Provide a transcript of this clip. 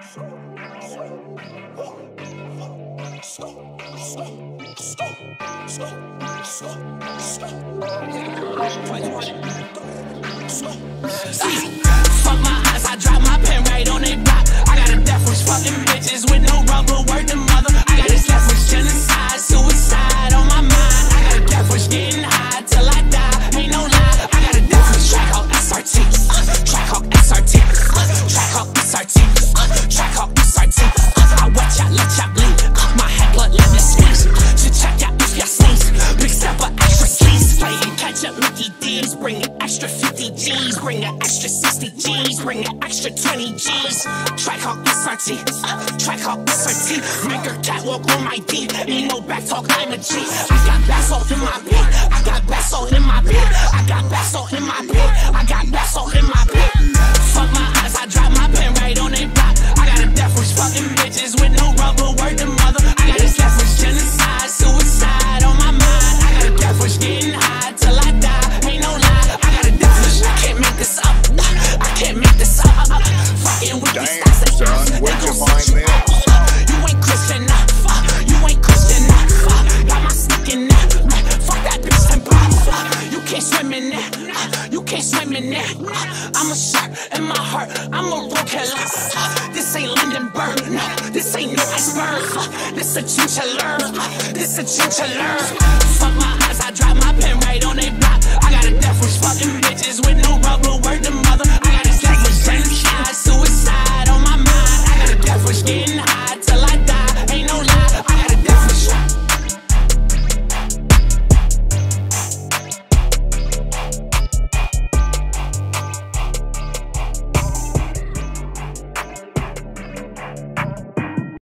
Fuck my eyes, I drop my pen right on they block. I got a death wish, fucking bitches with no rubber, word to mother. I got this death wish, genocide, suicide on my mind. I got a death wish, getting high till I die, ain't no lie. I got a death wish, Trackhawk SRT, Trackhawk SRT, Trackhawk SRT, Trackhawk SRT. I wet y'all, let y'all bleed. My head blood, let me squeeze. To check y'all if y'all sneeze. Big stepper, extra sleeves. Playing catch up, Mickey D's. Bring an extra 50 G's. Bring an extra 60 G's. Bring an extra 20 G's. Trackhawk SRT, Trackhawk SRT. Make her catwalk on my D. Ain't no back talk, I'm a G. I got basalt in my pit. I got basalt in my pit. I got basalt in my pit. I got basalt in my pit. Fuck my eyes, I drop my pen right on they block. I got a death wish, fucking bitches with no rubber, word to mother. I got this death wish, genocide, suicide on my mind. I got a death wish, getting high till I die, ain't no lie. I got a death wish, I can't make this up. I can't make this up. Fucking with these stocks and son, where'd you find this? You ain't Christian enough. You ain't Christian enough. Got my stick in there. Fuck that bitch and pop. You can't swim in there. You can't swim in there. I'm a shark in my heart. I'm a road killer. This ain't Lindenberg. No, this ain't no iceberg. This a chinchilla. This a chinchilla. Fuck my eyes. I drop my pen right on they block. I got a death wish, fucking bitches with no rubber, word to mother.